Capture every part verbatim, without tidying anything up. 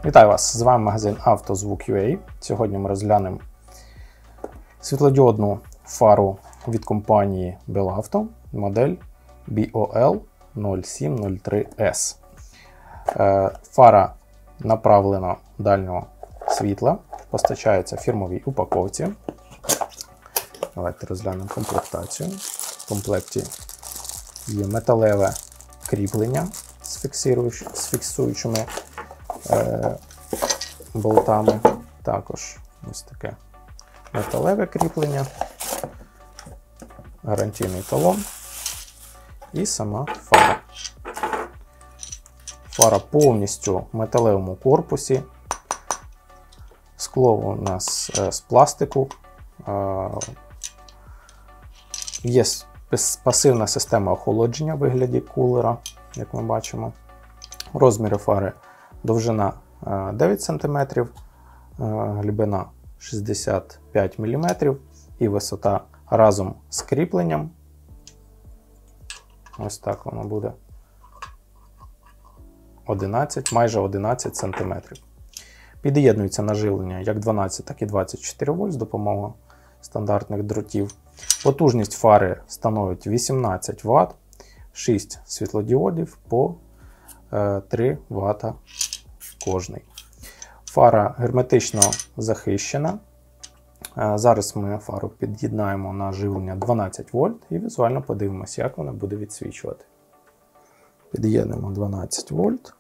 Вітаю вас! З вами магазин «Автозвук.ua». Сьогодні ми розглянемо світлодіодну фару від компанії Belauto, модель бі о ел нуль сім нуль три ес. Фара направлено дальнього світла, постачається в фірмовій упаковці. Давайте розглянемо комплектацію. В комплекті є металеве кріплення з фіксуючими е, болтами. Також ось таке металеве кріплення, гарантійний талон і сама фара. Фара повністю в металевому корпусі. Скло у нас е, з пластику. Е, є пасивна система охолодження в вигляді кулера, як ми бачимо. Розміри фари: довжина дев'ять сантиметрів, глибина шістдесят п'ять міліметрів і висота разом з кріпленням. Ось так воно буде. одинадцять, майже одинадцять сантиметрів. Під'єднується на живлення як дванадцять, так і двадцять чотири вольт з допомогою стандартних дротів. Потужність фари становить вісімнадцять ватт, шість світлодіодів по три ватта кожний. Фара герметично захищена. Зараз ми фару під'єднаємо на живлення дванадцять вольт і візуально подивимося, як вона буде відсвічувати. Під'єднуємо дванадцять вольт.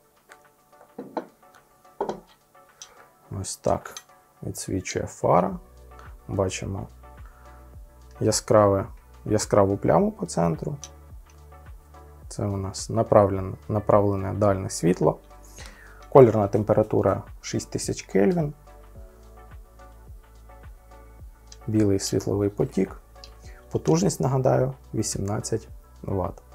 Ось так відсвічує фара. Бачимо яскраве, яскраву пляму по центру. Це у нас направлене, направлене дальне світло. Кольорна температура шість тисяч Кельвін. Білий світловий потік. Потужність, нагадаю, вісімнадцять ватт.